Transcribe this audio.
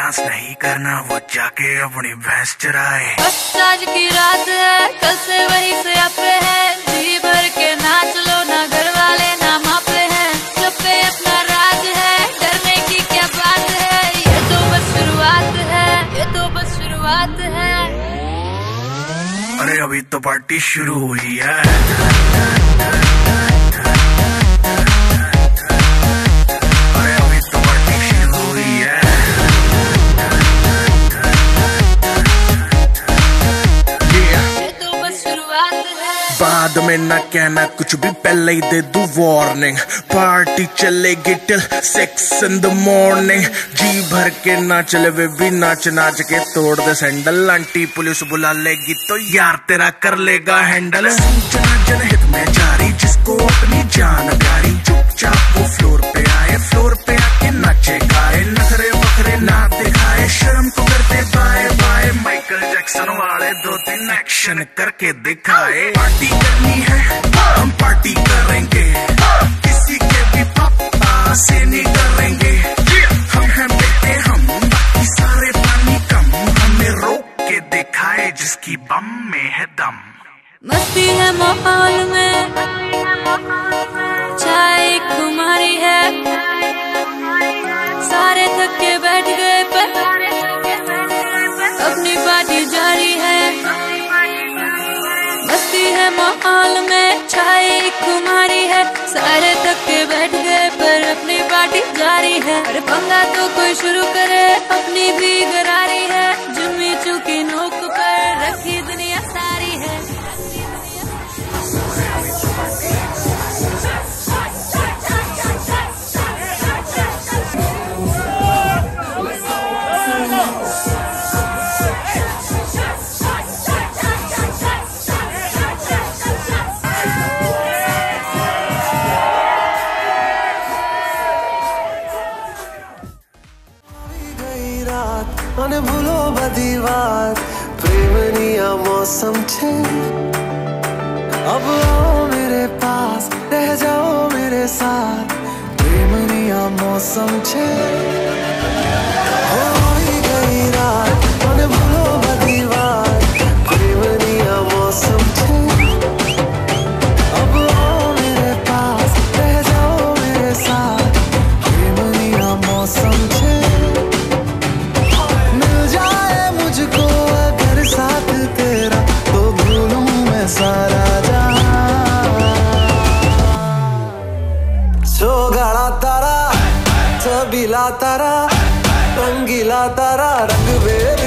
Dance नहीं करना, वो जाके अपनी भैंस चराए। बस आज की रात है, कल से वही से आपे है, जी भर के नाच लो ना, घर वाले ना मापे हैं, जब पे अपना राज है, डरने की क्या बात है, ये तो बस शुरुआत है, ये तो बस शुरुआत है। अरे अभी तो पार्टी शुरू हुई है। बाद में ना कहना कुछ भी, पहले ही दे दूं वार्निंग। पार्टी चलेगी टिल 6 in the morning। जी भर के ना चले वे भी नाच नाच के तोड़ दे सैंडल। आंटी पुलिस बुला लेगी तो यार तेरा कर लेगा हैंडल। जनहित में जारी, जिसको अपनी जान प्यारी, चुपचाप वो फ्लोर पे आए, फ्लोर पे आके नाचे गाए, नखरे वखरे ना दिखाए, शर्म को करते बाय बाय। माइकल जैक्सन वाले 2-3 एक्शन करके दिखाए। पार्टी करनी है हम पार्टी करेंगे, किसी के भी पापा से नहीं करेंगे। हम हैं बेटे हम, बाकी सारे पानी कम, हमें रोक के दिखाए जिसकी बम में है दम। मस्ती है माहौल में, चाय खुमारी है, सारे थक के बैठ गए पर अपनी पार्टी जारी है। मस्ती है माहौल में, चाय खुमारी है, सारे थक के बैठ गए पर अपनी पार्टी जारी है। अरे पंगा तो कोई शुरू करे, अपनी भी गरारी है, जुम्मी चूकी नोक पर रखी दुनिया सारी है। અને ભૂલો બધી વાત, પ્રેમની આ મૌસમ છે। अब आओ मेरे पास, रह जाओ मेरे साथ, प्रेमनी आ मौसम छे। होई गई रात, અને ભૂલો બધી વાત, प्रेमनी आ मौसम छे। अब आओ मेरे पास, रह जाओ मेरे साथ, प्रेमनी आ मौसम छे। मुझको अगर साथ तेरा, तो भूलूं मैं सारा जहां। सोगाड़ा तारा, छबीला तारा, रंगीला तारा, रंग